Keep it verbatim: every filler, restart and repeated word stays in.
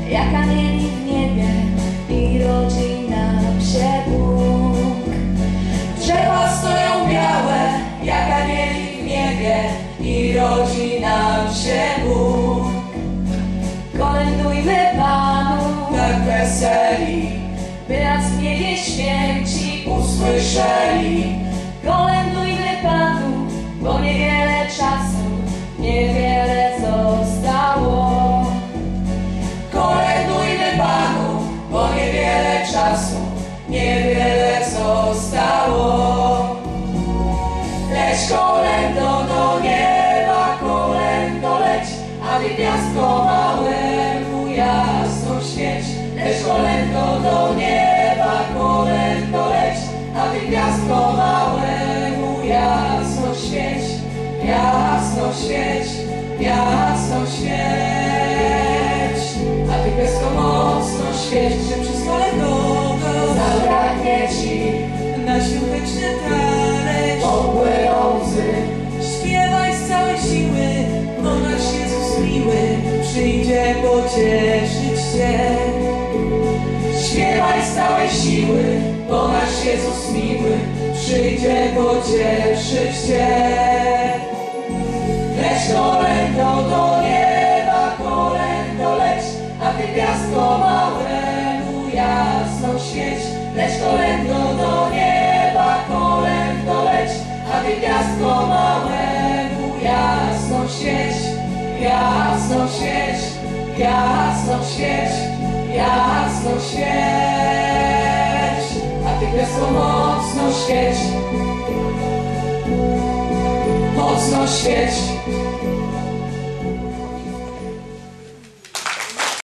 jak anieli w niebie i rodzi nam się Bóg. Drzewa stoją białe, jak anieli w niebie i rodzi nam się Bóg. Kolędujmy Panu, Tak weseli, by nas w niebie święci usłyszeli. Kolędujmy Panu, bo niewiele czasu, niewiele zostało. Kolędujmy Panu, bo niewiele czasu, niewiele zostało. Leć kolędo do nieba, kolędo leć, a ty gwiazdko małemu jasno świeć. Leć kolędo do nieba, kolędo leć, a ty gwiazdko małemu jasno świeć. Jasno świeć, jasno świeć. A ty gwiazdko mocno świeć, że przez kolędowe Zabraknie ci na świąteczny talerz opłynący. śpiewaj z całej siły, bo nasz Jezus miły przyjdzie pocieszyć cię. Śpiewaj z całej siły, bo nasz Jezus miły przyjdzie pocieszyć cię. Leć kolędo do nieba, kolędo leć, a ty gwiazdko małemu jasno świeć. Leć kolędo do nieba, kolędo leć, a ty gwiazdko małemu jasno świeć. Jasno świeć, jasno świeć, jasno świeć. A ty gwiazdko mocno świeć, mocno świeć.